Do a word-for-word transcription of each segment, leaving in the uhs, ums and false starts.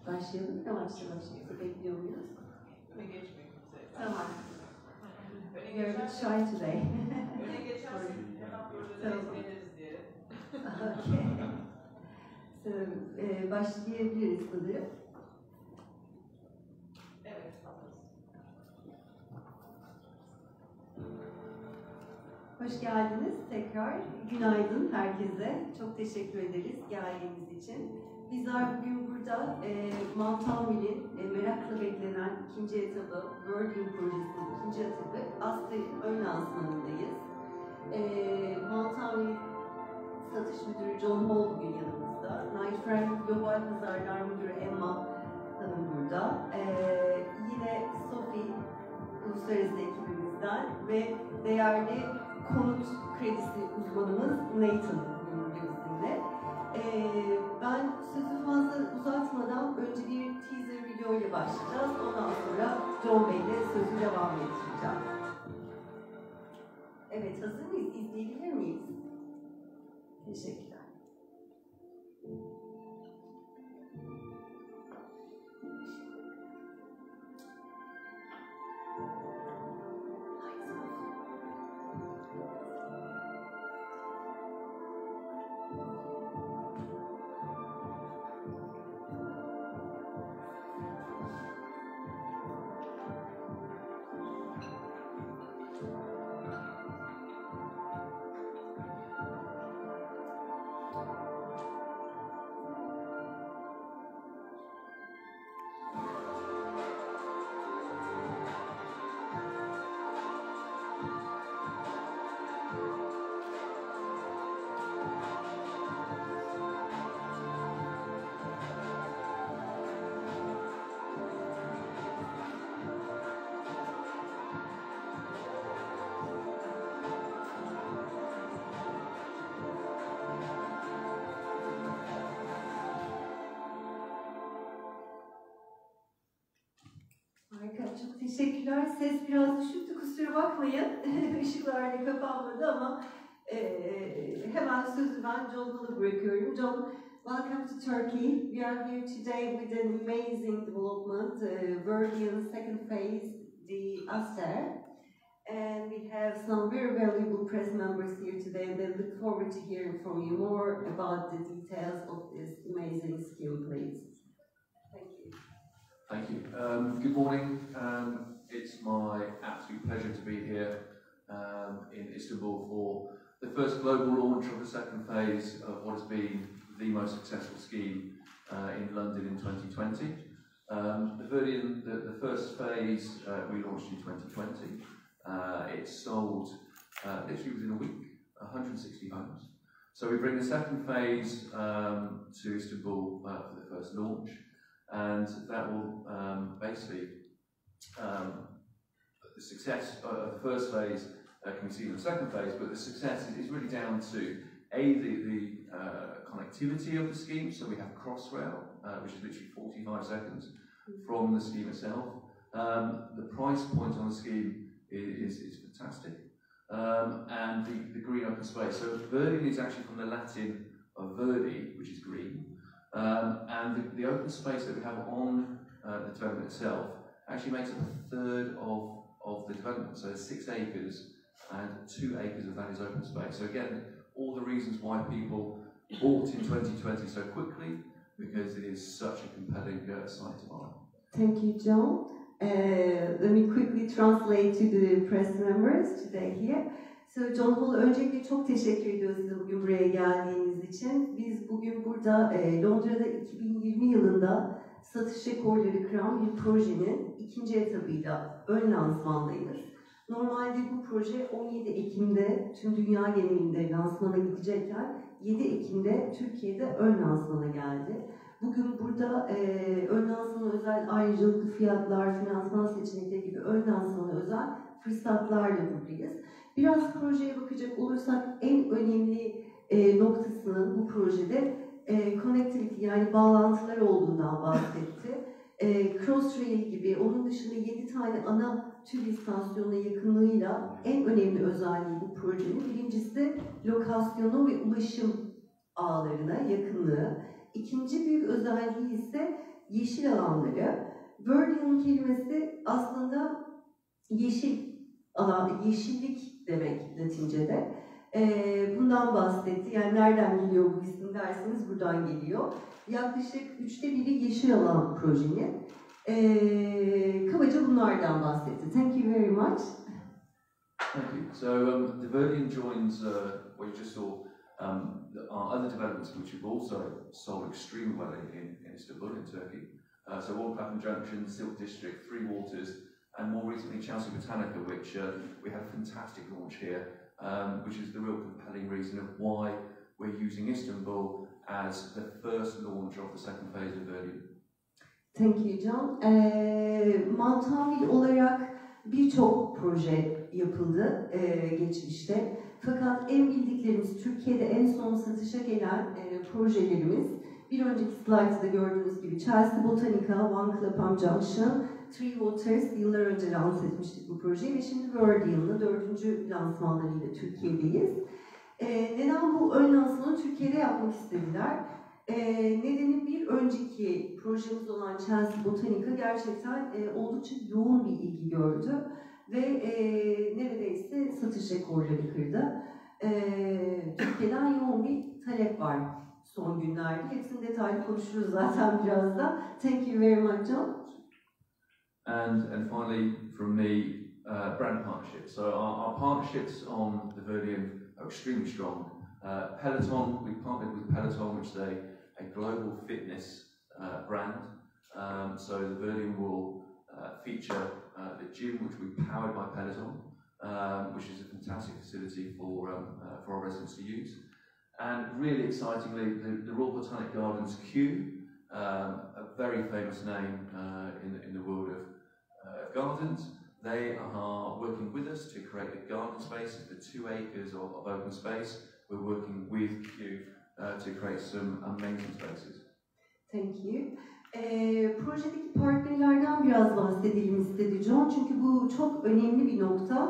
Başlayalım. Yavaş yavaş bekliyor muyuz? Öne geçmek üzere. Tamam. Öne You're a bit geçersen, shy today. öne geçersen hemen burada Tamam. ezberleriz diye. Okay. So, e, başlayabiliriz sanırım. Evet, hazırız. Hoş geldiniz tekrar. Günaydın herkese. Çok teşekkür ederiz geldiğiniz için. Bizler bugün burada e, Maltamil'in e, merakla beklenen ikinci etabı, Virgin Projesi'nin ikinci etabı Aster'in ön lansmanındayız. E, Maltamil Satış Müdürü John Hall bugün yanımızda. Knight Frank Global Pazarlar Müdürü Emma Hanım burada. E, yine Sophie Uluslararası ekibimizden ve değerli konut kredisi uzmanımız Nathan bugün bizimle. Ee, ben sözü fazla uzatmadan önce bir teaser video ile başlayacağız. Ondan sonra John Bey ile sözü devam ettireceğim. Evet, hazır mıyız? İzleyebilir miyiz? Teşekkürler. Harika, çok teşekkürler. Ses biraz düşüktü, kusura bakmayın. Işıklar da kapanmadı ama e, hemen sözü ben John Hall'a bırakıyorum. John, welcome to Turkey. We are here today with an amazing development, uh, Virgin second phase, the Aster. And we have some very valuable press members here today, and they look forward to hearing from you more about the details of this amazing scheme, please. Thank you. Thank you. Um, good morning. Um, it's my absolute pleasure to be here um, in Istanbul for the first global launch of the second phase of what has been the most successful scheme uh, in London in twenty twenty. Um, the, Virgin, the, the first phase uh, we launched in twenty twenty. Uh, it sold uh, literally within a week, one hundred sixty homes. So we bring the second phase um, to Istanbul uh, for the first launch. And that will um, basically, um, the success of the first phase uh, can be seen in the second phase, but the success is really down to A, the, the uh, connectivity of the scheme, so we have Crossrail, uh, which is literally forty-five seconds from the scheme itself. Um, the price point on the scheme is, is, is fantastic, um, and the, the green open space. So Virgin is actually from the Latin of verdi, which is green. Um, and the, the open space that we have on uh, the development itself actually makes up a third of, of the development. So six acres and two acres of that is open space. So again, all the reasons why people bought in twenty twenty so quickly, because it is such a compelling uh, site to buy. Thank you, John. Uh, let me quickly translate to the press members today here. So John Hall, öncelikle çok teşekkür ediyoruz size bugün buraya geldiğiniz için. Biz bugün burada e, Londra'da iki bin yirmi yılında satış rekorları kıran bir projenin ikinci etabıyla ön lansmandayız. Normalde bu proje on yedi Ekim'de tüm dünya genelinde lansmana gidecekken yedi Ekim'de Türkiye'de ön lansmana geldi. Bugün burada e, ön lansmana özel ayrıcalıklı fiyatlar, finansman seçenekleri gibi ön lansmana özel fırsatlarla buradayız. Biraz projeye bakacak olursak en önemli e, noktasının bu projede e, connectivity yani bağlantılar olduğundan bahsetti. E, Crossrail gibi onun dışında yedi tane ana tüp istasyonuna yakınlığıyla en önemli özelliği bu projenin birincisi lokasyonu ve ulaşım ağlarına yakınlığı. İkinci büyük özelliği ise yeşil alanları. Verdian kelimesi aslında yeşil alan, yeşillik demek Latince'de. Ee, bundan bahsetti. Yani nereden geliyor bu isim derseniz buradan geliyor. Yaklaşık üçte biri yeşil alan projenin. Ee, kabaca bunlardan bahsetti. Thank you very much. Thank you. So um, the Verdian joins uh, what you just saw, um, the, our other developments which we've also sold extremely well in, in Istanbul, in Turkey. Uh, so One Clapham Junction, Silk District, Three Waters, and more recently Chelsea Botanica, which uh, we had a fantastic launch here, um, which is the real compelling reason of why we're using Istanbul as the first launch of the second phase of Verdian. Thank you John. Ee, Maltavil olarak birçok proje yapıldı e, geçmişte. Fakat en bildiklerimiz, Türkiye'de en son satışa gelen e, projelerimiz, bir önceki slaytta gördüğünüz gibi Chelsea Botanica, One Clapham Junction, Three Waters, yıllar önce lanse etmiştik bu projeyi ve şimdi Verdian'la dördüncü lansmanlarıyla Türkiye'deyiz. E, neden bu ön lansmanı Türkiye'de yapmak istediler? E, nedeni bir önceki projemiz olan Chelsea Botanica gerçekten e, oldukça yoğun bir ilgi gördü ve e, neredeyse satış rekorları kırdı. E, Türkiye'den yoğun bir talep var son günlerde. Hepsini detaylı konuşuruz zaten birazdan. Thank you very much, John. And, and finally, from me, uh, brand partnerships. So our, our partnerships on the Verdian are extremely strong. Uh, Peloton, we partnered with Peloton, which is a, a global fitness uh, brand. Um, so the Verdian will uh, feature uh, the gym, which will be powered by Peloton, um, which is a fantastic facility for, um, uh, for our residents to use. And really excitingly, the, the Royal Botanic Gardens Kew, um, a very famous name uh, in, in the world of uh, gardens. They are working with us to create the garden spaces, the two acres of, of open space. We're working with Kew uh, to create some amazing spaces. Thank you. Ee, projedeki partnerlerden biraz bahsedelim istedi John. Çünkü bu çok önemli bir nokta.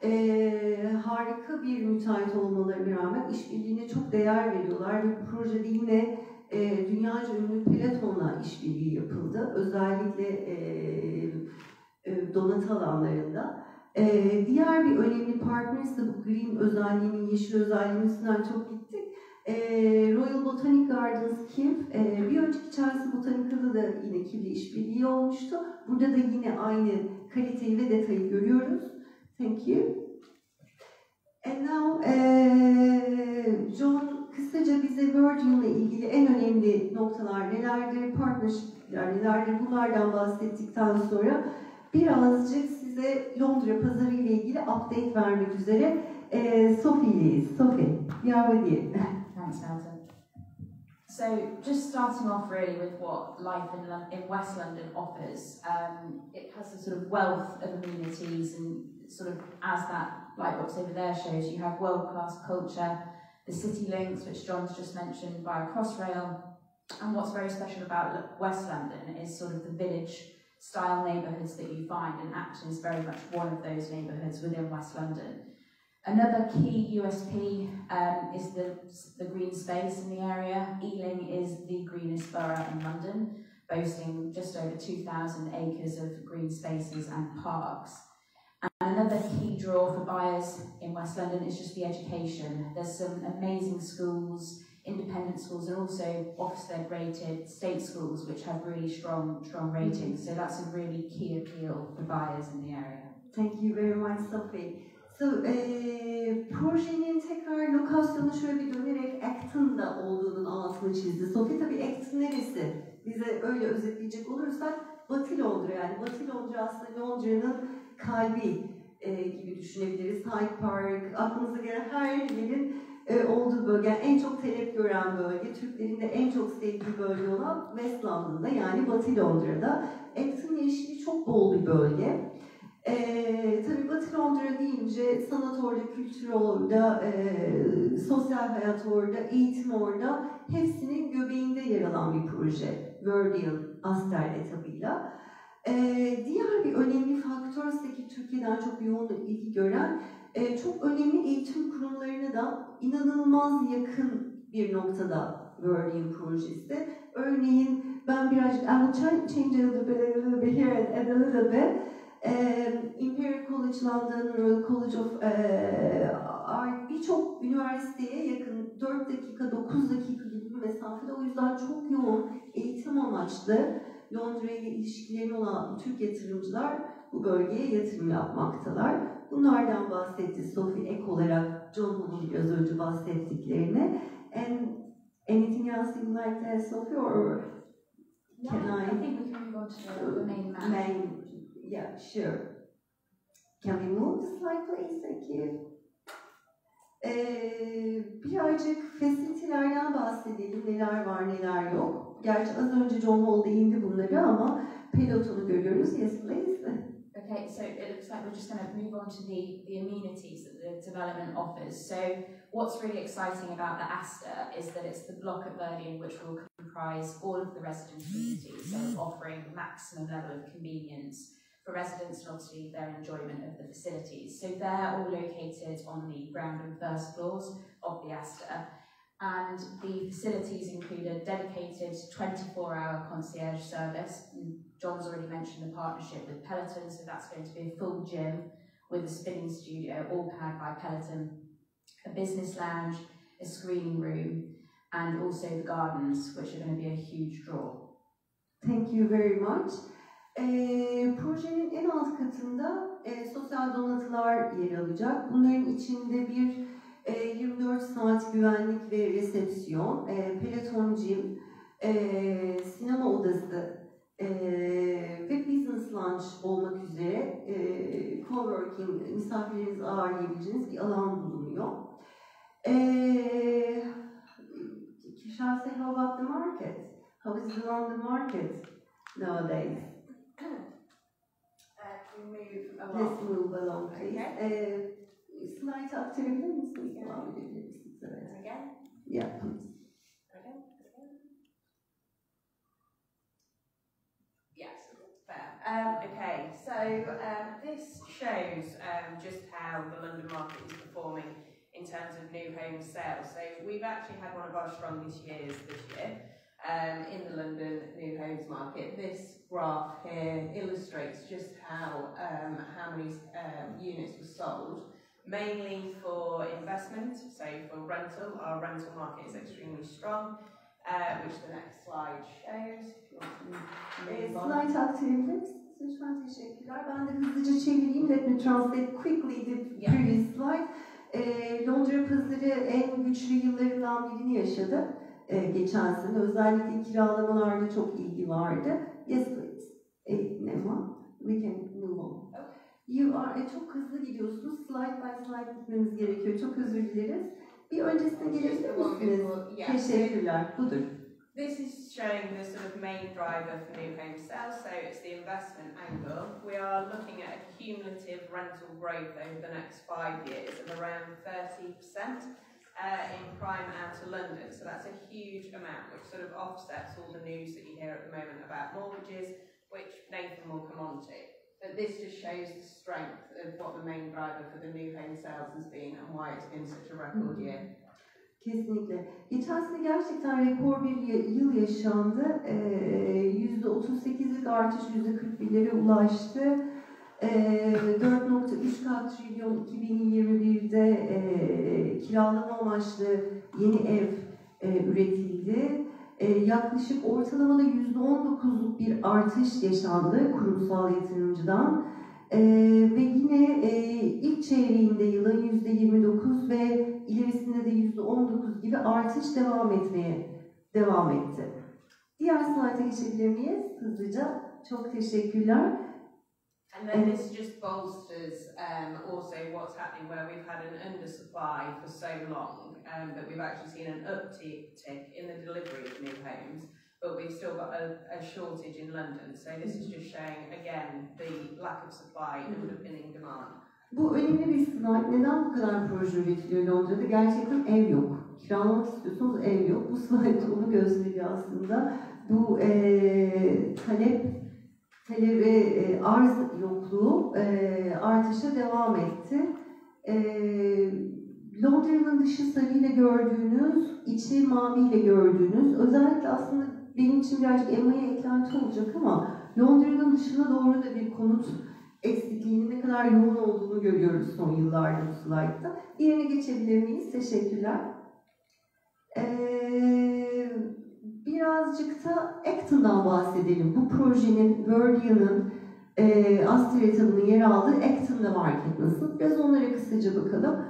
Ee, harika bir müteahhit olmalarına rağmen işbirliğine çok değer veriyorlar ve bu projede yine e, dünyaca ünlü Peloton'la işbirliği yapıldı. Özellikle e, e, donatı alanlarında. E, diğer bir önemli partner ise bu green özelliğinin, yeşil özelliğinin üstünden çok gittik. E, Royal Botanic Gardens Kew, e, bir önceki Chelsea Botanica'da da yine Kew'le işbirliği olmuştu. Burada da yine aynı kaliteyi ve detayı görüyoruz. Thank you. And now, e, John kısaca bize Verdian'la ilgili en önemli noktalar nelerdir, partnership'ler nelerdir, bunlardan bahsettikten sonra birazcık size Londra pazarı ile ilgili update vermek üzere e, Sophie'leyiz. Sophie, you are with you. Thanks, Nelson. So, just starting off really with what life in, Lon- in West London offers. Um, it has a sort of wealth of amenities, and sort of as that lightbox over there shows, you have world-class culture, the city links, which John's just mentioned, via Crossrail. And what's very special about West London is sort of the village-style neighbourhoods that you find, and Acton is very much one of those neighbourhoods within West London. Another key U S P um, is the, the green space in the area. Ealing is the greenest borough in London, boasting just over two thousand acres of green spaces and parks. And another key draw for buyers in West London is just the education. There's some amazing schools, independent schools, and also Ofsted rated state schools, which have really strong, strong ratings. So that's a really key appeal for buyers in the area. Thank you very much, Sophie. So, e, projenin tekrar lokasyonu şöyle bir dönerek Acton'da olduğunun altını çizdi. Sophie, tabii Acton neresi? Bize öyle özetleyecek olursak Batı Londra, yani Batı Londra aslında Londra'nın kalbi e, gibi düşünebiliriz. Hyde Park, aklınıza gelen her yerin e, olduğu bölge, yani en çok talep gören bölge, Türklerin de en çok sevdiği bölge olan West London'da, yani Batı Londra'da. Acton yeşili çok bol bir bölge. Ee, tabii Batı Londra deyince sanat orada, kültür orada, e, sosyal hayat orada, eğitim orada, hepsinin göbeğinde yer alan bir proje Verdian Aster etabıyla. Ee, diğer bir önemli faktör ise ki Türkiye'den çok yoğun ilgi gören, e, çok önemli eğitim kurumlarına da inanılmaz yakın bir noktada Verdian projesi. Örneğin ben birazcık, I will try to change a little bit, a little bit here and, and a little bit. Um, Imperial College London, Royal College of uh, birçok üniversiteye yakın dört dakika, dokuz dakika gibi bir mesafede. O yüzden çok yoğun eğitim amaçlı Londra ile ilişkileri olan Türk yatırımcılar bu bölgeye yatırım yapmaktalar. Bunlardan bahsetti Sophie, ek olarak John Hall'un biraz önce bahsettiklerini. And anything else you would like to add, Sophie, or can No, I? I think we can move on to the main man. Main, yeah, sure. Can we move the slide, please? Thank you. Ee, birazcık facility'lerden bahsedelim. Neler var, neler yok. Gerçi az önce John Hall değindi bunları ama pelotonu görüyoruz. Yes, please. Okay, so it looks like we're just going to move on to the, the amenities that the development offers. So what's really exciting about the Astor is that it's the block at Berlin which will comprise all of the resident communities, so offering maximum level of convenience for residents and obviously their enjoyment of the facilities. So they're all located on the ground and first floors of the Astor. And the facilities include a dedicated twenty-four hour concierge service. John's already mentioned the partnership with Peloton, so that's going to be a full gym with a spinning studio, all powered by Peloton, a business lounge, a screening room, and also the gardens, which are going to be a huge draw. Thank you very much. Ee, projenin en alt katında e, sosyal donatılar yer alacak. Bunların içinde bir e, yirmi dört saat güvenlik ve resepsiyon, e, Peloton Gym, e, sinema odası e, ve business lounge olmak üzere e, coworking, misafirlerinizi ağırlayabileceğiniz bir alan bulunuyor. E, shall I say how about the market? How is the London market nowadays? Uh, we move along. Let's move along, please. Okay. Ee, slide aktarabilir misiniz? Devam edebilir misiniz? Evet. Again. Yeah, please. Again. Again. Yes, fair. Um, okay, so um, this shows um, just how the London market is performing in terms of new home sales. So we've actually had one of our strongest years this year. Um, in the London new homes market. This graph here illustrates just how um, how many um, units were sold, mainly for investment, so for rental. Our rental market is extremely strong, uh, which the next slide shows. If you want to Ee, move on. slide aktarabilir misiniz? Lütfen teşekkürler. Ben de hızlıca çevireyim. Let me translate quickly the Yeah. previous slide. Ee, Londra pazarı en güçlü yıllarından birini yaşadı. Geçen sene özellikle kiralamalarda çok ilgi vardı. Yes please. E, Nema, we can move on. You are, e, çok hızlı gidiyorsunuz. Slide by slide gitmeniz gerekiyor. Çok özür dileriz. Bir öncesine gelebilir misiniz? Yeah. Teşekkürler. Budur. This is showing the sort of main driver for new home sales, so it's the investment angle. We are looking at a cumulative rental growth over the next five years of around thirty percent. Uh, in prime outer London, so that's a huge amount, which sort of offsets all the news that you hear at the moment about mortgages, which Nathan will come on to. But this just shows the strength of what the main driver for the new home sales has been and why it's been such a record year. Kesinlikle. Geçen sene gerçekten rekor bir yıl yaşandı. yüzde otuz sekizlik artış yüzde kırk birlere ulaştı. dört nokta üç trilyon iki bin yirmi birde e, kiralama amaçlı yeni ev e, üretildi. E, yaklaşık ortalamada yüzde on dokuzluk bir artış yaşandı kurumsal yatırımcıdan. E, ve yine e, ilk çeyreğinde yılın yüzde yirmi dokuz ve ilerisinde de yüzde on dokuz gibi artış devam etmeye devam etti. Diğer slayta geçebilir miyiz? Hızlıca. Çok teşekkürler. And then this just bolsters um, also what's happening where we've had an undersupply for so long um, that we've actually seen an uptick in the delivery of new homes, but we've still got a, a shortage in London. So this is just showing again the lack of supply underpinning demand. Bu önemli bir slide. Neden bu kadar proje üretiliyor Londra'da? Gerçekten ev yok. Kiralamak istiyorsanız ev yok. Bu slide onu gösteriyor aslında. Bu e, talep talep ve e, arz yokluğu e, artışa devam etti. E, Londra'nın dışı sarıyla gördüğünüz, içi maviyle gördüğünüz, özellikle aslında benim için birazcık Emma'ya eklenti olacak ama Londra'nın dışına doğru da bir konut eksikliğinin ne kadar yoğun olduğunu görüyoruz son yıllarda bu slaytta. Yerine geçebilir miyiz? Teşekkürler. Ee, birazcık da Acton'dan bahsedelim. Bu projenin, Verdia'nın e, Aster etabının yer aldığı Acton'da market nasıl? Biraz onlara kısaca bakalım.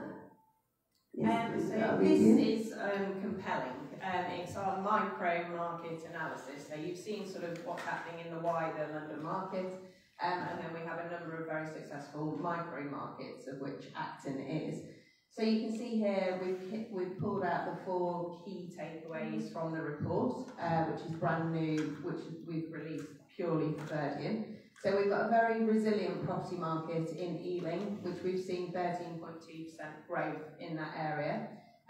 Um, so this is um, compelling. Um, it's our micro market analysis. So you've seen sort of what's happening in the wider London market, um, and then we have a number of very successful micro markets, of which Acton is. So you can see here we've, we've pulled out the four key takeaways from the report, uh, which is brand new, which we've released purely for Verdian. So we've got a very resilient property market in Ealing, which we've seen thirteen point two percent growth in that area.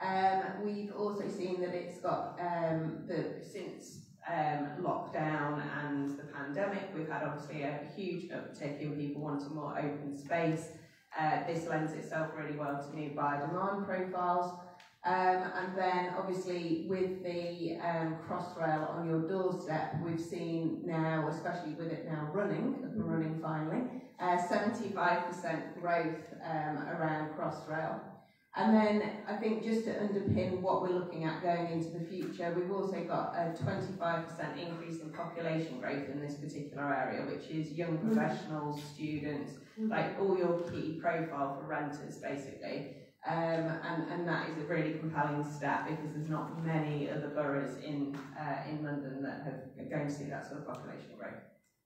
Um, we've also seen that it's got, um, the, since um, lockdown and the pandemic, we've had obviously a huge uptick in people wanting more open space. Uh, this lends itself really well to new buyer demand profiles. Um, and then obviously with the um, Crossrail on your doorstep, we've seen now, especially with it now running, up and running finally, uh, seventy-five percent growth um, around Crossrail. And then I think just to underpin what we're looking at going into the future, we've also got a twenty-five percent increase in population growth in this particular area, which is young professionals, students, like all your key profile for renters basically. Um, and, and that is a really compelling stat because there's not many other boroughs in uh, in London that have, are going to see that sort of population growth.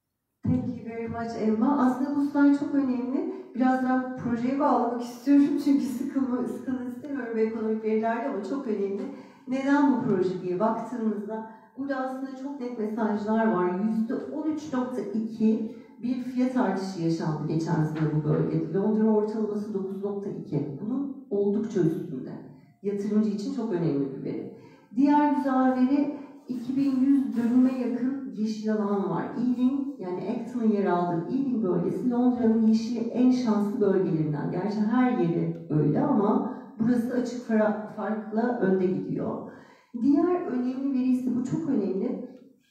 Thank you very much Emma. Aslında bu slide çok önemli. Birazdan projeye bağlamak istiyorum çünkü sıkılma, sıkılmak istemiyorum ekonomik verilerde ama çok önemli. Neden bu proje diye baktığımızda burada aslında çok net mesajlar var. yüzde on üç nokta iki bir fiyat artışı yaşandı geçen sene bu bölgede. Londra ortalaması dokuz nokta iki. Bunun oldukça üstünde. Yatırımcı için çok önemli bir veri. Diğer güzel veri iki bin yüz dönüme yakın yeşil alan var. Ealing, yani Acton'ın yer aldığı Ealing bölgesi Londra'nın yeşili en şanslı bölgelerinden. Gerçi her yeri öyle ama burası açık farkla önde gidiyor. Diğer önemli veri ise bu çok önemli.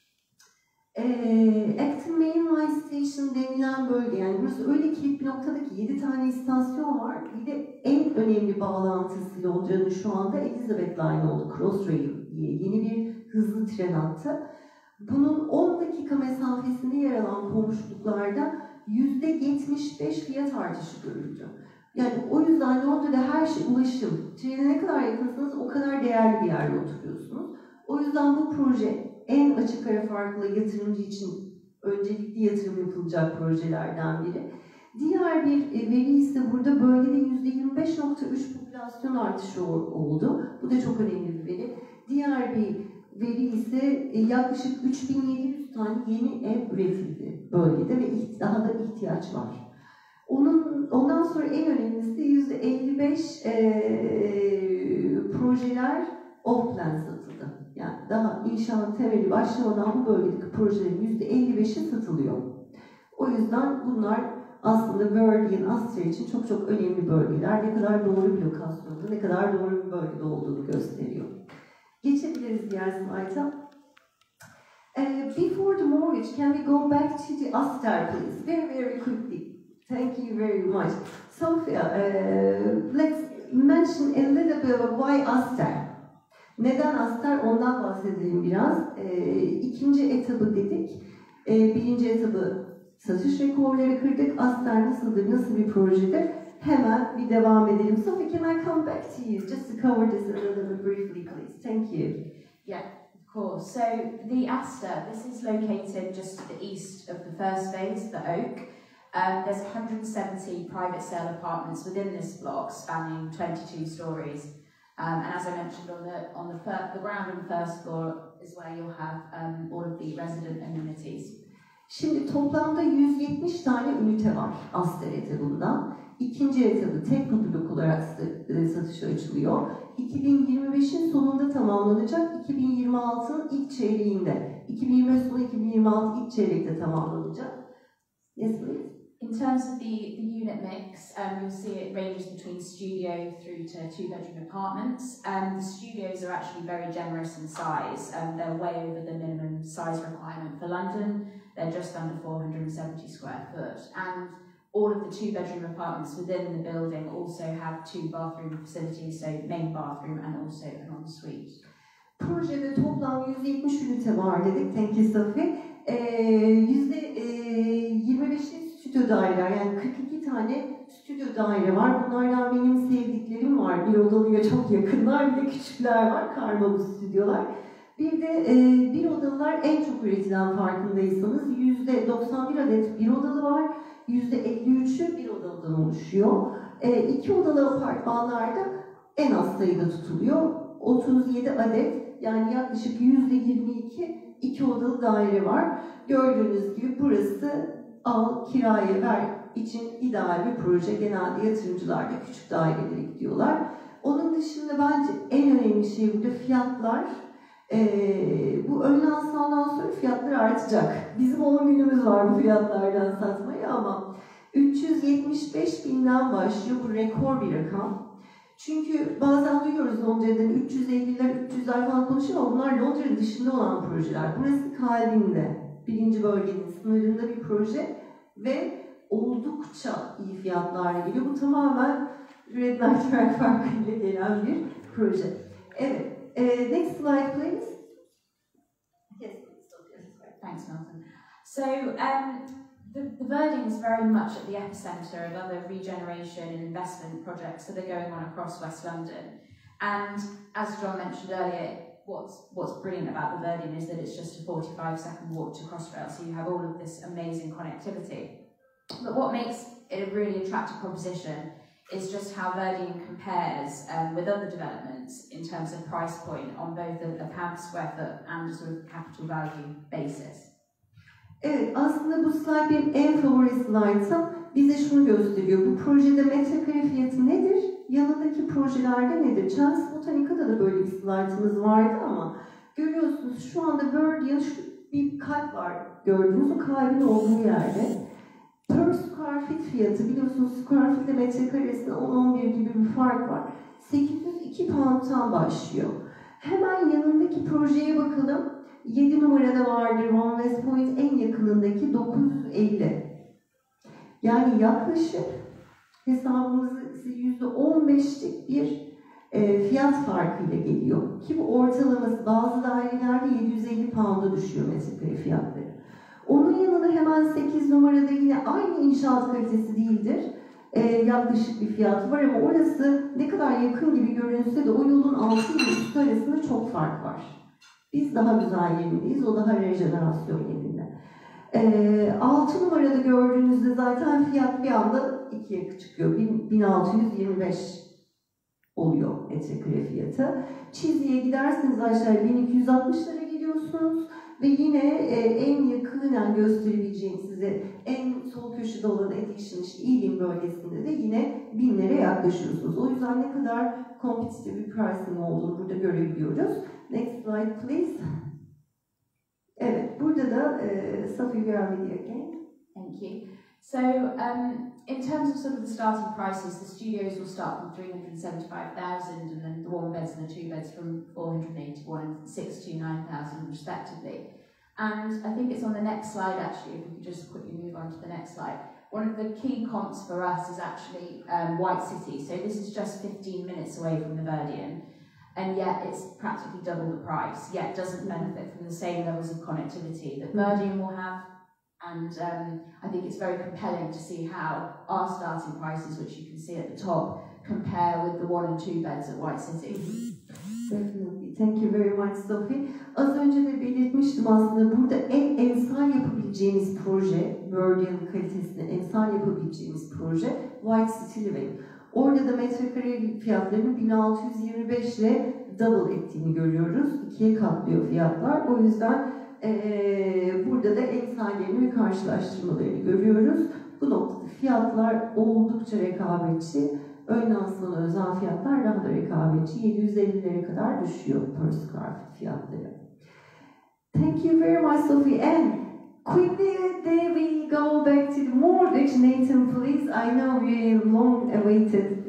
Ee, Acton Main Line Station denilen bölge, yani burası öyle kilit bir noktada ki yedi tane istasyon var. Bir de en önemli bağlantısı Londra'nın şu anda Elizabeth Line oldu, Crossrail diye yeni bir hızlı tren hattı. Bunun on dakika mesafesinde yer alan komşuluklarda yüzde yetmiş beş fiyat artışı görüldü. Yani o yüzden Londra'da her şey ulaşım. Trene ne kadar yakınsanız o kadar değerli bir yerde oturuyorsunuz. O yüzden bu proje en açık ara farklı yatırımcı için öncelikli yatırım yapılacak projelerden biri. Diğer bir veri ise burada bölgede yüzde yirmi beş nokta üç popülasyon artışı oldu. Bu da çok önemli bir veri. Diğer bir veri ise yaklaşık üç bin yedi yüz tane yeni ev üretildi bölgede ve daha da ihtiyaç var. Onun, ondan sonra en önemlisi yüzde elli beş e, projeler off-plan satıldı. Yani daha inşaat temeli başlamadan bu bölgedeki projelerin yüzde elli beşi satılıyor. O yüzden bunlar aslında Verdian, Aster için çok çok önemli bölgeler. Ne kadar doğru bir lokasyonda, ne kadar doğru bir bölgede olduğunu gösteriyor. Geçebiliriz diğer slayta. Uh, before the mortgage, can we go back to the Aster, please? Very, very quickly. Thank you very much. Sophia, uh, let's mention a little bit about why Aster. Neden Aster? Ondan bahsedelim biraz. E, ikinci etabı dedik. E, birinci etabı satış rekorları kırdık. Aster nasıldır, nasıl bir projedir? Hemen bir devam edelim. Sophie, can I come back to you just to cover this a little bit briefly, please? Thank you. Yeah, of course. So the Aster, this is located just to the east of the first phase, the Oak. Um, there's one hundred seventy private sale apartments within this block, spanning twenty-two stories. Um, and as I mentioned, on the on the, fir the ground and first floor is where you'll have um, all of the resident amenities. Şimdi toplamda yüz yetmiş tane ünite var Aster etabında. İkinci etabı tek bir blok olarak satışa açılıyor. iki bin yirmi beşin sonunda tamamlanacak, iki bin yirmi altının ilk çeyreğinde. iki bin yirmi beş sonu iki bin yirmi altı ilk çeyrekte tamamlanacak. Yes, please. In terms of the, the unit mix, um, you'll see it ranges between studio through to two-bedroom apartments. Um, the studios are actually very generous in size. Um, they're way over the minimum size requirement for London. They're just under four hundred seventy square foot. And all of the two-bedroom apartments within the building also have two bathroom facilities, so main bathroom and also an ensuite. Projede toplam yüz yetmiş ünite var dedik. Thank you Sophie. Ee, yüzde yirmi beşi stüdyo daireler, yani kırk iki tane stüdyo daire var. Bunlardan benim sevdiklerim var. Bir odalıya çok yakınlar, bir de küçükler var. Karma bu stüdyolar. Bir de e, bir odalılar en çok üretilen, farkındaysanız. yüzde doksan bir adet bir odalı var. yüzde elli üçü bir odalıdan oluşuyor. E, iki odalı apartmanlarda en az sayıda tutuluyor. otuz yedi adet, yani yaklaşık yüzde yirmi iki iki odalı daire var. Gördüğünüz gibi burası al, kiraya ver için ideal bir proje. Genelde yatırımcılar da küçük dairelere gidiyorlar. Onun dışında bence en önemli şey burada fiyatlar. Ee, bu ön lansmandan sonra fiyatlar artacak. Bizim on günümüz var bu fiyatlardan satmaya, ama üç yüz yetmiş beş binden başlıyor. Bu rekor bir rakam. Çünkü bazen duyuyoruz Londra'dan üç yüz elliler, üç yüzler falan konuşuyor ama bunlar Londra'nın dışında olan projeler. Burası kalbinde, birinci bölgenin sınırında bir proje ve oldukça iyi fiyatlarla geliyor. Bu tamamen Red Light Track farkıyla gelen bir proje. Evet, uh, next slide please. Yes, Thanks, Martin. So, um, The, the Verding is very much at the epicentre of other regeneration and investment projects that are going on across West London. And as John mentioned earlier, what's, what's brilliant about the Verding is that it's just a forty-five second walk to Crossrail, so you have all of this amazing connectivity. But what makes it a really attractive proposition is just how Verding compares um, with other developments in terms of price point on both a, a pound square foot and a sort of capital value basis. Evet, aslında bu slide benim en favori slide'ım. Bize şunu gösteriyor. Bu projede metrekare fiyatı nedir? Yanındaki projelerde nedir? Chelsea Botanica'da da böyle bir slide'ımız vardı ama görüyorsunuz şu anda Verdian, şu bir kalp var gördüğünüz, o kalbin olduğu yerde. Per square feet fiyatı, biliyorsunuz square feet ile metrekaresinde on on bir gibi bir fark var. sekiz yüz iki pound'tan başlıyor. Hemen yanındaki projeye bakalım. yedi numarada vardır One West Point, en yakınındaki dokuz yüz elli. Yani yaklaşık hesabımızı yüzde on beşlik bir e, fiyat farkıyla geliyor. Ki bu ortalaması bazı dairelerde yedi yüz elli pound'a düşüyor metrekare fiyatları. Onun yanında hemen sekiz numarada yine aynı inşaat kalitesi değildir. E, yaklaşık bir fiyat var ama orası ne kadar yakın gibi görünse de o yolun altı ile üstü arasında çok fark var. Biz daha güzel yerindeyiz, o daha rejenerasyon yerinde. E, altı numarada gördüğünüzde zaten fiyat bir anda ikiye çıkıyor. bin altı yüz yirmi beş oluyor metrekare fiyatı. Çizgiye giderseniz aşağıya bin iki yüz altmışlara geliyorsunuz. Ve yine e, en yakından gösterebileceğim size en sol köşede olan Edition, işte Ealing bölgesinde de yine binlere yaklaşıyorsunuz. O yüzden ne kadar kompetitif bir pricing olduğunu burada görebiliyoruz. Next slide please. Evet, burada da e, Sophie Garvey again. Thank you. So, um, in terms of sort of the starting prices, the studios will start from three hundred seventy-five thousand, and then the one beds and the two beds from four hundred eighty-one and six hundred twenty-nine thousand respectively. And I think it's on the next slide actually, if we could just quickly move on to the next slide. One of the key comps for us is actually um, White City. So this is just fifteen minutes away from the Verdian, and yet it's practically double the price, yet doesn't benefit from the same levels of connectivity that Verdian will have. And um, I think it's very compelling to see how our starting prices, which you can see at the top, compare with the one and two beds at White City. Definitely. Thank you very much Sophie. Az önce de belirtmiştim aslında burada en emsal yapabileceğimiz proje, Verdian kalitesine emsal yapabileceğimiz proje White City Living. Orada da metrekare fiyatlarının bin altı yüz yirmi beş ile double ettiğini görüyoruz. İkiye katlıyor fiyatlar. O yüzden ee, burada da emsallerini ve karşılaştırmalarını görüyoruz. Bu noktada fiyatlar oldukça rekabetçi. Ön lansmana özel fiyatlar daha da rekabetçi. yedi yüz ellilere kadar düşüyor per square feet fiyatları. Thank you very much Sophie. And quickly, then we go back to the mortgage. Nathan, please. I know we long-awaited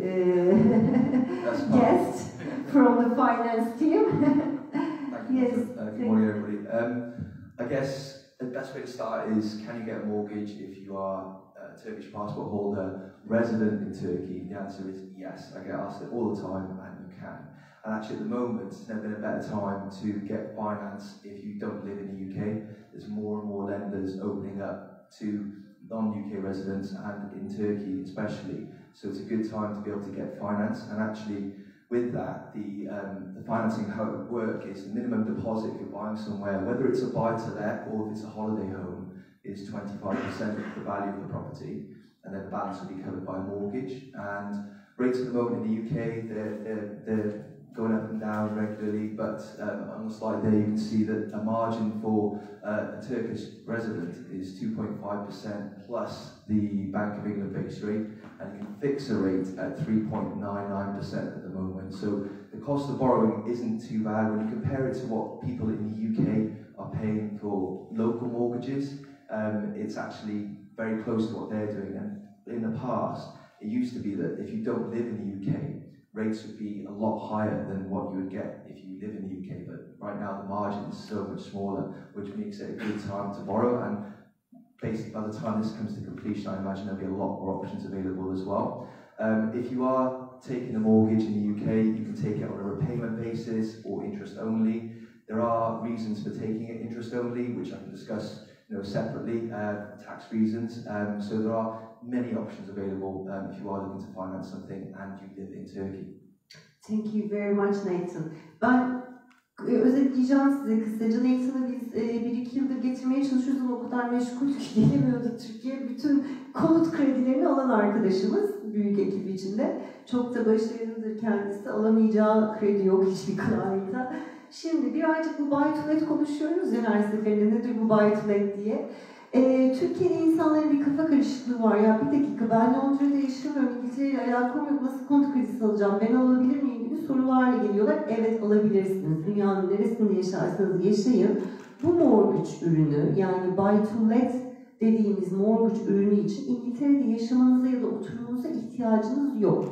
uh, guest from the finance team. Thank you. Yes. Uh, good morning, everybody. Um, I guess the best way to start is, can you get a mortgage if you are a Turkish passport holder, resident in Turkey? The answer is yes. I get asked it all the time, and you can. And actually, at the moment, there's never been a better time to get finance if you don't live in the U K. There's more and more lenders opening up to non-U K residents, and in Turkey especially. So it's a good time to be able to get finance. And actually, with that, the, um, the financing, how it would work is the minimum deposit if you're buying somewhere, whether it's a buy-to-let or if it's a holiday home, is twenty-five percent of the value of the property, and then the balance will be covered by a mortgage. And rates at the moment in the U K, they're, they're, they're going up and down regularly, but um, on the slide there you can see that a margin for uh, a Turkish resident is two point five percent plus the Bank of England base rate, and you can fix a rate at three point nine nine percent at the moment. So the cost of borrowing isn't too bad when you compare it to what people in the U K are paying for local mortgages. Um, it's actually very close to what they're doing. And in the past, it used to be that if you don't live in the U K, rates would be a lot higher than what you would get if you live in the U K, but right now the margin is so much smaller, which makes it a good time to borrow. And basically by the time this comes to completion, I imagine there'll be a lot more options available as well. Um, if you are taking a mortgage in the U K, you can take it on a repayment basis or interest only. There are reasons for taking it interest only, which I can discuss you know, separately, uh, tax reasons. Um, so there are many options available um, if you are looking to finance something and you live in Turkey. Thank you very much Nathan. Ben e, özetleyeceğim size kısaca. Nathan'ı biz e, bir iki yıldır getirmeye çalışıyoruz ama o kadar meşgul ki gelemiyordu Türkiye. Bütün konut kredilerini alan arkadaşımız büyük ekibi içinde. Çok da başarılıdır kendisi. Alamayacağı kredi yok hiçbir client'a. Şimdi birazcık bu buy to let konuşuyoruz ya her seferinde, nedir bu buy to let diye. Ee, Türkiye'de insanların bir kafa karışıklığı var ya, bir dakika ben Londra'da yaşamıyorum, İngiltere ile alakam yok, nasıl konut kredisi alacağım, ben alabilir miyim gibi sorularla geliyorlar. Evet alabilirsiniz, dünyanın neresinde yaşarsanız yaşayın. Bu mortgage ürünü, yani buy to let dediğimiz mortgage ürünü için İngiltere'de yaşamanıza ya da oturumunuza ihtiyacınız yok.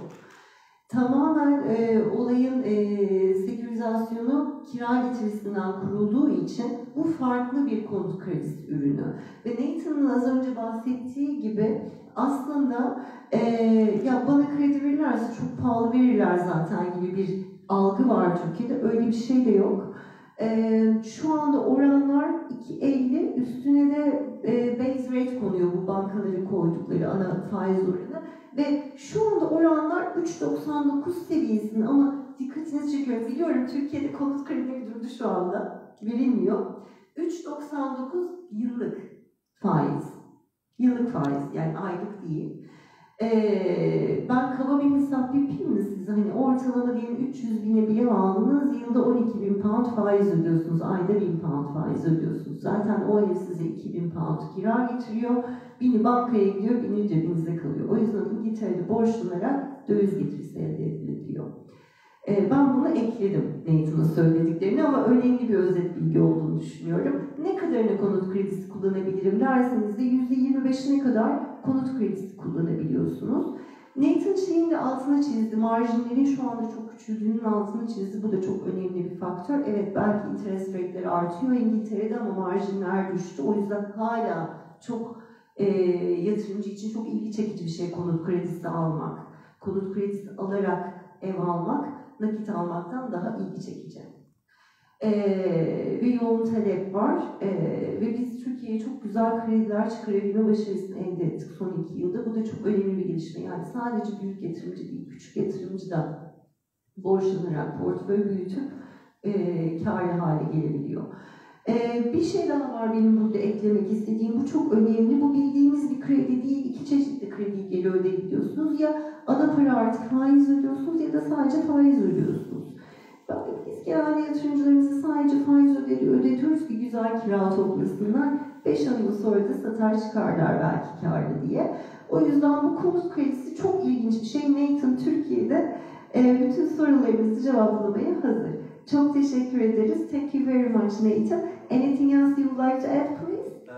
Tamamen e, olayın e, sekürizasyonu kira getirisinden kurulduğu için bu farklı bir konut kredisi ürünü. Ve Nathan'ın az önce bahsettiği gibi aslında e, ya bana kredi verirlerse çok pahalı verirler zaten gibi bir algı var Türkiye'de. Öyle bir şey de yok. E, şu anda oranlar iki elli, üstüne de e, base rate konuyor bu bankaların koydukları ana faiz oranı. Ve şu anda oranlar üç doksan dokuz seviyesinde ama dikkatinizi çekiyorum. Biliyorum Türkiye'de konut kredileri durdu şu anda. Verilmiyor. üç doksan dokuz yıllık faiz. Yıllık faiz yani aylık değil. Ee, ben kaba bir hesap yapayım mı size? Hani ortalama diyelim üç yüz bine bile aldınız. Yılda on iki bin pound faiz ödüyorsunuz. Ayda bin pound faiz ödüyorsunuz. Zaten o ev size iki bin pound kira getiriyor. Bini bankaya gidiyor, bini cebinizde kalıyor. O yüzden İngiltere'de borçlanarak döviz getirisi elde ediliyor. Ee, ben bunu ekledim Nathan'ın söylediklerini ama önemli bir özet bilgi olduğunu düşünüyorum. Ne kadarına konut kredisi kullanabilirim derseniz de yüzde yirmi beşine kadar konut kredisi kullanabiliyorsunuz. Nathan şeyin de altına çizdi, marjinlerin şu anda çok küçüldüğünün altına çizdi. Bu da çok önemli bir faktör. Evet belki interest rate'leri artıyor İngiltere'de ama marjinler düştü. O yüzden hala çok E, yatırımcı için çok ilgi çekici bir şey konut kredisi almak. Konut kredisi alarak ev almak, nakit almaktan daha ilgi çekici. E, ve yoğun talep var. E, ve biz Türkiye'ye çok güzel krediler çıkarabilme başarısını elde ettik son iki yılda. Bu da çok önemli bir gelişme. Yani sadece büyük yatırımcı değil, küçük yatırımcı da borçlanarak portföy büyütüp e, kârlı hale gelebiliyor. Ee, bir şey daha var benim burada eklemek istediğim, bu çok önemli. Bu bildiğimiz bir kredi değil, iki çeşitli kredi geri ödeyebiliyorsunuz. Ya ana para artı faiz ödüyorsunuz ya da sadece faiz ödüyorsunuz. Biz genelde yatırımcılarımızı sadece faiz ödedi, ödetiyoruz ki güzel kira toplasınlar. beş yıl sonra da satar çıkarlar belki kârlı diye. O yüzden bu konut kredisi çok ilginç bir şey. Nathan Türkiye'de e, bütün sorularınızı cevaplamaya hazır. Çok teşekkür ederiz. Thank you very much, Nathan. Anything else you would like to add, please? Uh,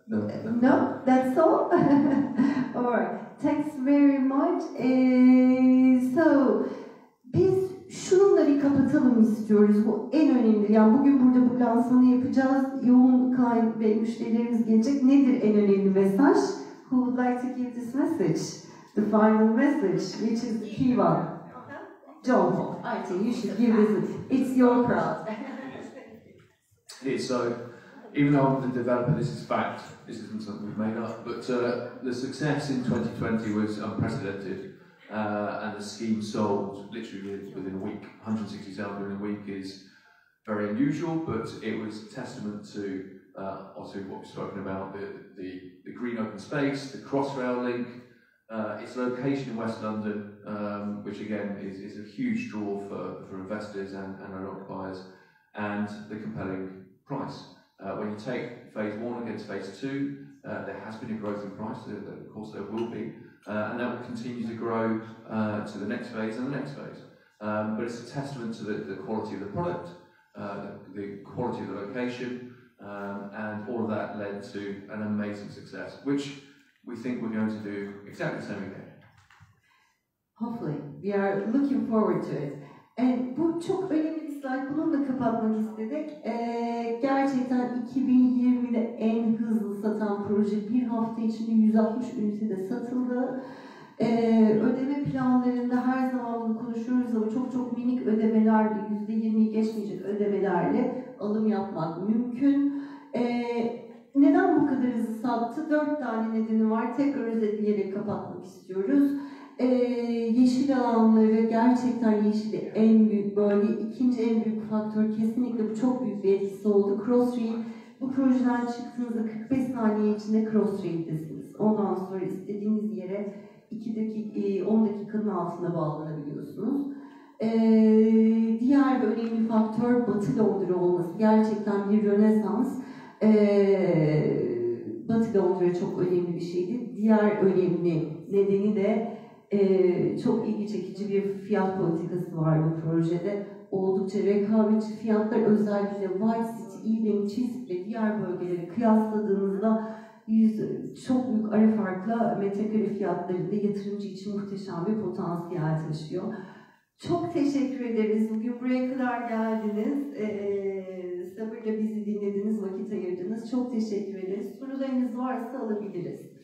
No, No, that's all. All right. Thanks very much. Ee, so, biz şununla bir kapatalım istiyoruz. Bu en önemli. Yani bugün burada bu lansmanı yapacağız. Yoğun client ve müşterilerimiz gelecek. Nedir en önemli mesaj? Who would like to give this message? The final message, which is the key one. John Paul, I think you should give this. It's your crowd. It's so, even though I'm the developer, this is fact. This isn't something we've made up. But uh, the success in twenty twenty was unprecedented, uh, and the scheme sold literally within a week. one hundred sixty sales within a week is very unusual, but it was a testament to uh, also what we've spoken about, the, the, the green open space, the Crossrail link, uh, its location in West London, um, which again is, is a huge draw for, for investors and, and owner occupiers, and the compelling price. Uh, when you take phase one against phase two, uh, there has been a growth in price, so that, of course there will be, uh, and that will continue to grow uh, to the next phase and the next phase. Um, but it's a testament to the, the quality of the product, uh, the, the quality of the location, um, and all of that led to an amazing success, which we think we're going to do exactly the same again. Hopefully, we are looking forward to it. And bu çok önemli bir slide, bununla kapatmak istedik. Ee, gerçekten iki bin yirmide en hızlı satan proje, bir hafta içinde yüz altmış ünitede satıldı. Ee, ödeme planlarında her zaman bunu konuşuyoruz ama çok çok minik ödemelerle, yüzde yirmiyi geçmeyecek ödemelerle alım yapmak mümkün. Ee, neden bu kadar hızlı sattı? Dört tane nedeni var. Tekrar özetleyerek kapatmak istiyoruz. Ee, yeşil alanları, gerçekten yeşil en büyük bölge. İkinci en büyük faktör, kesinlikle bu çok büyük bir etkisi oldu. Crossrail, bu projeden çıktığınızda kırk beş saniye içinde Crossrail'desiniz. Ondan sonra istediğiniz yere iki dakika, on dakikanın altında bağlanabiliyorsunuz. Ee, diğer bir önemli faktör Batı Londra olması. Gerçekten bir rönesans. Ee, Batı Londra çok önemli bir şeydi. Diğer önemli nedeni de Ee, çok ilgi çekici bir fiyat politikası var bu projede. Oldukça rekabetçi fiyatlar, özellikle White City, Ealing, Chiswick ve diğer bölgeleri kıyasladığınızda yüz, çok büyük ara farkla metrekare fiyatlarında yatırımcı için muhteşem bir potansiyel taşıyor. Çok teşekkür ederiz. Bugün buraya kadar geldiniz. Ee, sabırla bizi dinlediniz, vakit ayırdınız. Çok teşekkür ederiz. Sorularınız varsa alabiliriz.